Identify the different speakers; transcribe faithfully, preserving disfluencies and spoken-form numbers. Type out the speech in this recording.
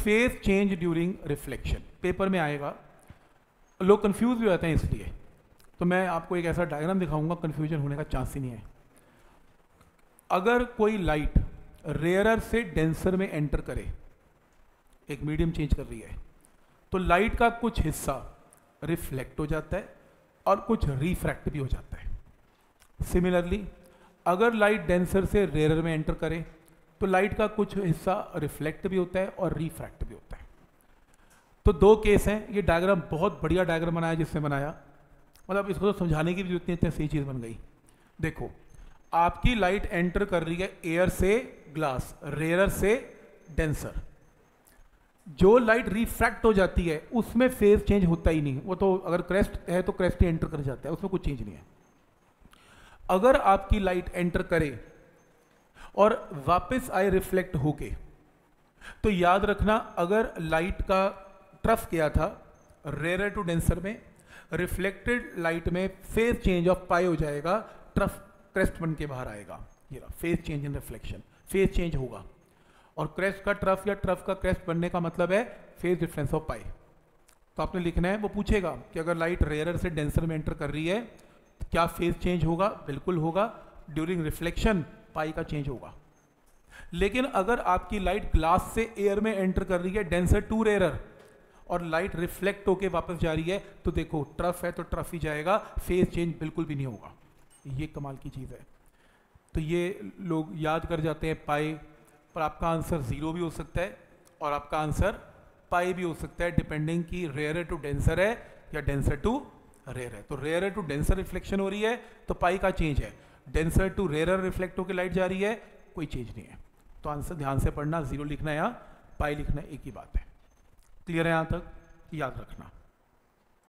Speaker 1: Phase change during reflection, paper में आएगा, लोग कंफ्यूज भी हो जाते हैं इसलिए, तो मैं आपको एक ऐसा डायग्राम दिखाऊंगा, कंफ्यूजन होने का चांस ही नहीं है। अगर कोई लाइट रेयरर से डेंसर में एंटर करे, एक मीडियम चेंज कर रही है, तो लाइट का कुछ हिस्सा रिफ्लेक्ट हो जाता है और कुछ रिफ्रैक्ट भी हो जाता है। सिमिलरली अगर लाइट डेंसर से रेयरर में एंटर करे तो लाइट का कुछ हिस्सा रिफ्लेक्ट भी होता है और रिफ्रैक्ट भी होता है। तो दो केस हैं। ये डायग्राम बहुत बढ़िया डायग्राम बनाया जिसने बनाया, मतलब इसको तो समझाने की भी जरूरत नहीं, इतनी सही चीज़ बन गई। देखो, आपकी लाइट एंटर कर रही है एयर से ग्लास, रेयरर से डेंसर। जो लाइट रिफ्रैक्ट हो जाती है उसमें फेज चेंज होता ही नहीं, वो तो अगर क्रेस्ट है तो क्रेस्ट ही एंटर कर जाता है, उसमें कुछ चेंज नहीं है। अगर आपकी लाइट एंटर करे और वापस आए रिफ्लेक्ट होके, तो याद रखना अगर लाइट का ट्रफ किया था रेयरर टू डेंसर में, रिफ्लेक्टेड लाइट में फेज चेंज ऑफ पाई हो जाएगा, ट्रफ क्रेस्ट बन के बाहर आएगा। ये phase change in reflection, phase change होगा। और क्रेस्ट का ट्रफ या ट्रफ का क्रेस्ट बनने का मतलब है फेज डिफरेंस ऑफ पाई। तो आपने लिखना है, वो पूछेगा कि अगर लाइट रेयरर से डेंसर में एंटर कर रही है तो क्या फेज चेंज होगा? बिल्कुल होगा। ड्यूरिंग रिफ्लेक्शन पाई का चेंज होगा। लेकिन अगर आपकी लाइट ग्लास से एयर में एंटर कर रही है डेंसर टू रेयरर और लाइट रिफ्लेक्ट होके वापस जा रही है, तो देखो ट्रफ है तो ट्रफ ही जाएगा, फेज चेंज बिल्कुल भी नहीं होगा। ये कमाल की चीज़ है। तो ये लोग याद कर जाते हैं पाई, पर आपका आंसर जीरो भी हो सकता है और आपका आंसर पाई भी हो सकता है, डिपेंडिंग कि रेयरर टू डेंसर है या डेंसर टू रेयर है। तो रेयरर टू डेंसर रिफ्लेक्शन हो रही है तो पाई का चेंज है, डेंसर टू रेयरर रिफ्लेक्ट होकर लाइट जा रही है, कोई चेंज नहीं है। तो आंसर ध्यान से पढ़ना, जीरो लिखना है या पाई लिखना है, एक ही बात है। क्लियर है यहाँ तक? याद रखना।